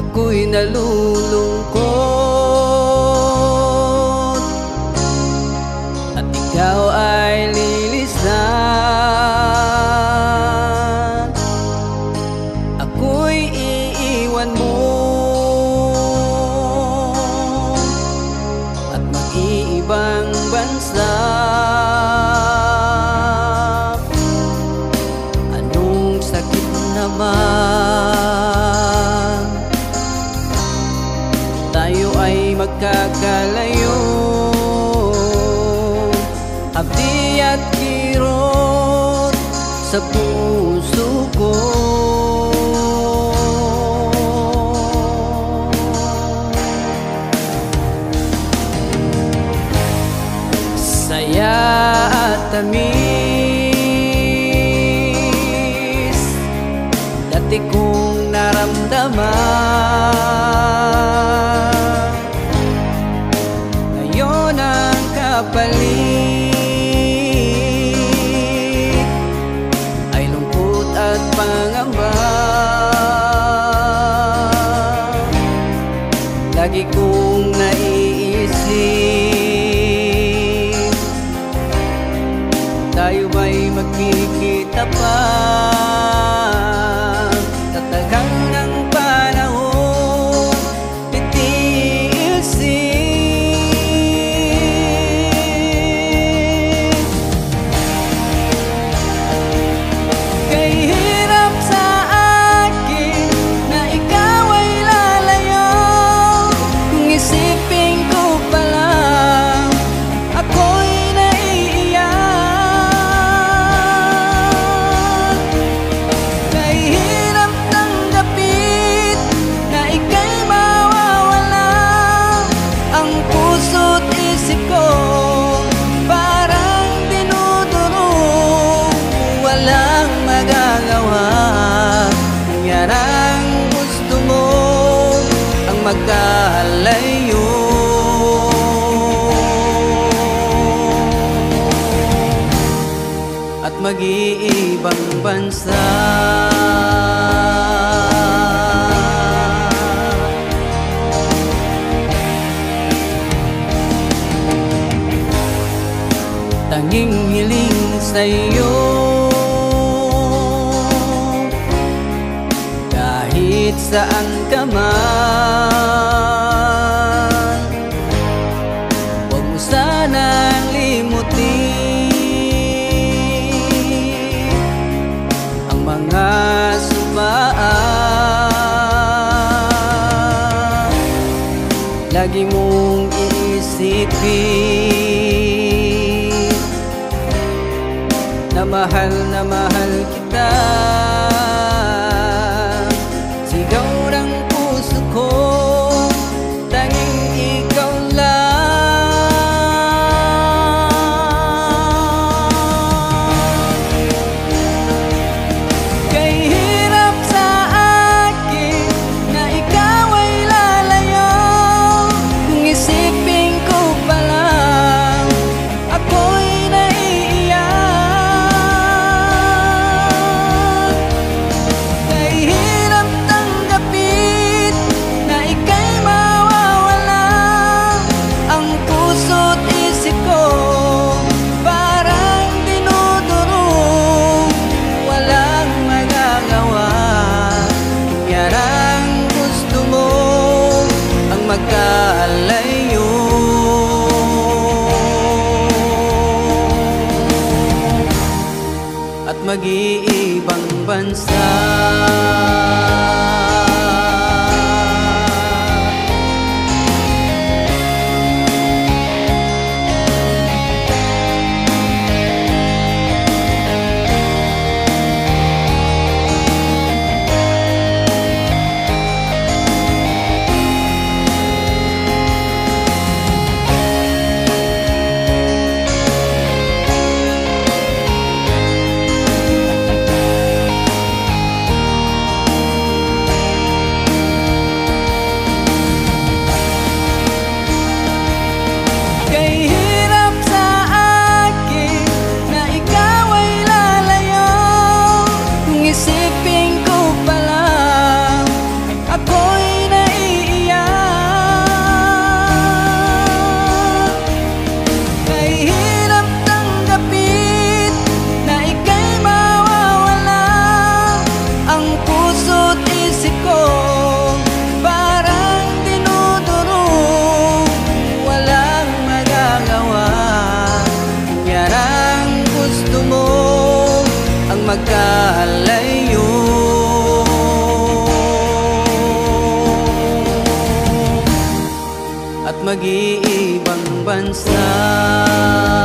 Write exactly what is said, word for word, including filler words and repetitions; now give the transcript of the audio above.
ako'y nalulungkot at ikaw ay lilis na. Ako'y iiwan mo at mag-iibang bansa. Anong sakit naman, tayo ay magkakalayo. Abdi at kirot sa puso ko. Saya at tamis dati kong naramdaman, ngayon ang kapalit ay lungkot at pangamba. Lagi kong naiisip, tayo ba'y magkikita pa? Tatagang ng panahon, titiisin. Kay hirap sa akin na ikaw ay lalayo. Kung isipin ko pa lang, ako'y magkalayo at mag-iibang bansa. Tanging hiling sa'yo, kahit saan ka man, huwag mo sanang limutin ang mga subaan. Lagi mong iisipin na mahal na mahal kita. Magkalayo at mag-iibang bansa. mag-iibang bansa.